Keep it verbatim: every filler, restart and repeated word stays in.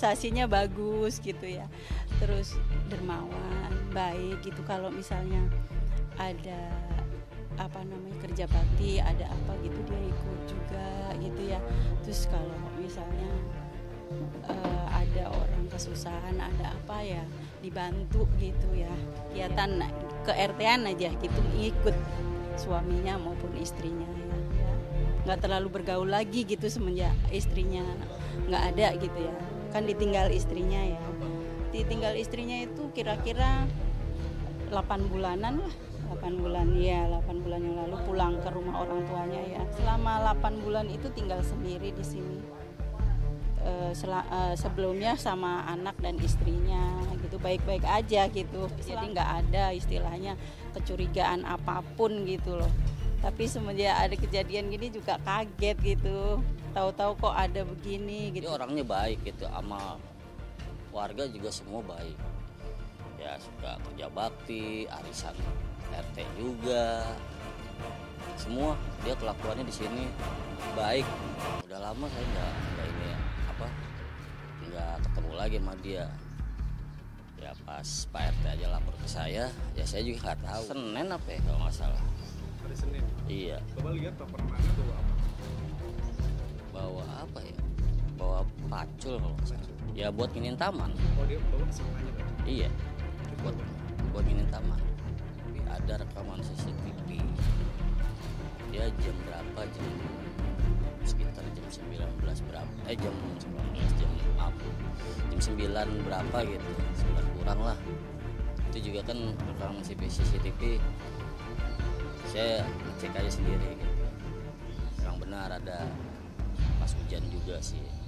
organisasinya bagus gitu ya, terus dermawan, baik gitu. Kalau misalnya ada apa namanya kerja bakti, ada apa gitu dia ikut juga gitu ya. Terus kalau misalnya uh, ada orang kesusahan, ada apa ya dibantu gitu ya. Kegiatan ke R T-an aja gitu ikut suaminya maupun istrinya ya. Nggak terlalu bergaul lagi gitu semenjak istrinya nggak ada gitu ya, kan ditinggal istrinya ya. Ditinggal istrinya itu kira-kira delapan bulanan lah, delapan bulan ya, delapan bulan yang lalu pulang ke rumah orang tuanya ya. Selama delapan bulan itu tinggal sendiri di sini. E, sel- e, sebelumnya sama anak dan istrinya gitu, baik-baik aja gitu. Jadi nggak ada istilahnya kecurigaan apapun gitu loh. Tapi semenjak ada kejadian gini juga kaget gitu. Tahu-tahu kok ada begini gitu. Dia orangnya baik gitu, sama warga juga semua baik. Ya suka kerja bakti, arisan R T juga. Semua dia kelakuannya di sini baik. Udah lama saya nggak nggak ini ya, apa nggak ketemu lagi sama dia. Ya pas Pak R T aja lapor ke saya, ya saya juga nggak tahu. Senin apa ya kalau nggak salah. Hari Senin? Iya. Bapak lihat Pak Permana bawa apa? Bawa apa ya? Bawa pacul kalau nggak salah. Ya buat nginin taman. Oh dia bawa kesananya Pak? Iya. Buat buat nginin taman. Tapi ada rekaman C C T V. Dia jam berapa? Jam sekitar jam sembilan belas berapa? Eh jam sembilan belas jam maaf. Jam sembilan berapa gitu. sembilan kurang lah. Itu juga kan rekaman C C T V. Saya cek aja sendiri gitu. Memang benar ada pas hujan juga sih.